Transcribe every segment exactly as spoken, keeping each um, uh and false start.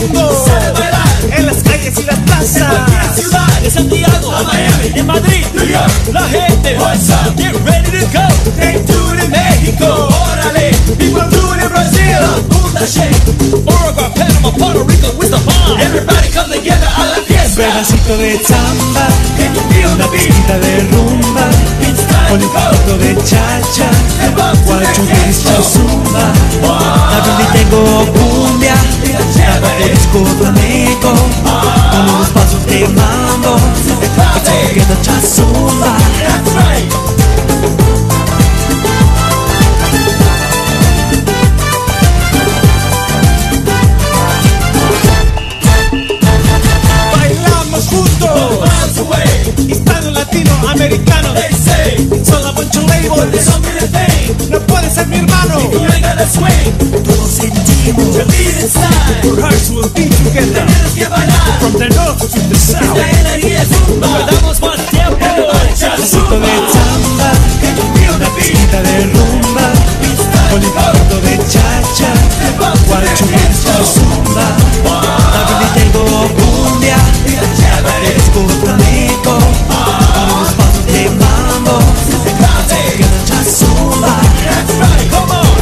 mundo, en las calles y las plazas, en cualquier ciudad, de Santiago a Miami, de Madrid, New York, la gente, what's up, get ready to go. Take two to México, órale, people do it in Brazil, Punta Shake, Uruguay, Panama, Puerto Rico, with the bomb. Everybody come together a la fiesta. pedacito de samba, Can you feel the una beat? pizquita de rumba, It's time con to un go. poquito de cha-cha, Step up to guacho, that disco, dance floor. zumba. Wow. También tengo cumbia, tabaco, disco, flamenco, con unos pasos de mambo, que no cha zumba. That's right. Bailamos juntos, Miles away, hispano, latino, americano, they say, son la Boncho Label. this don't mean a thing. No puedes ser mi hermano, You ain't gotta swing. todos sentimos, The beat inside. your hearts will be together, Let's get bailar. from the north to the south. La energía zumba. No perdamos más tiempo. Everybody just Pedacito de zumba. samba, Can you feel the beat? pizquita de rumba, It's time con to un go. poquito de cha-cha, Step up to guacho, that dance disco, floor. zumba. También tengo cumbia, Chévere. disco, flamenco, con unos pasos de mambo, que no cha zumba. That's right. Come on.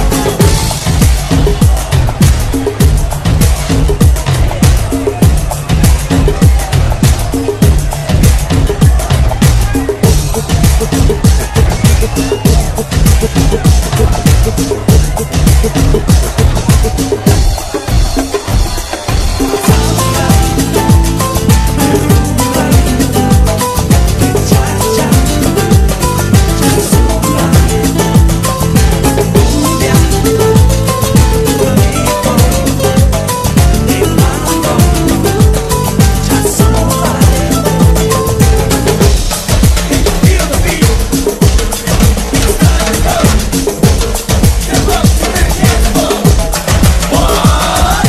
Feel the beat. It's time to go. Step up to that dance floor. What?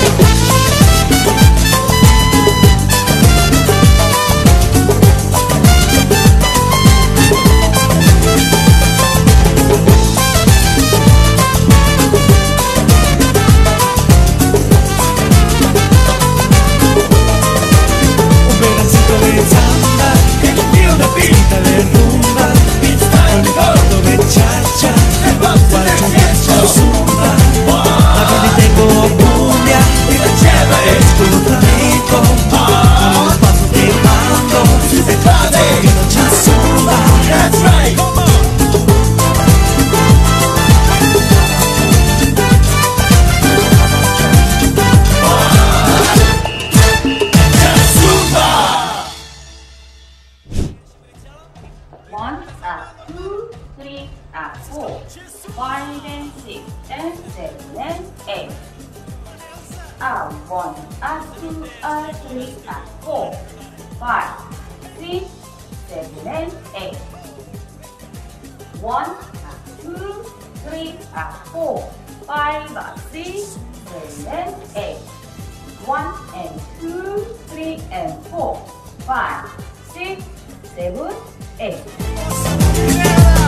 Un pedacito de samba, Can you feel the beat? pizquita de rumba, It's con time un to go. poquito de cha-cha, Step up to that guacho, dance disco, floor. zumba. También tengo cumbia, Chévere. disco, flamenco, con unos pasos de mambo, que no cha zumba. That's right. Come on. Just Zumba. One, uh, two, three, uh, four, five and six and seven and eight. Uh, one, uh, two, uh, three, uh, four, five, six, seven and eight. One, uh, two, three, uh, four, five, uh, six, seven and eight. One and two, three and four, five, six, seven, eight.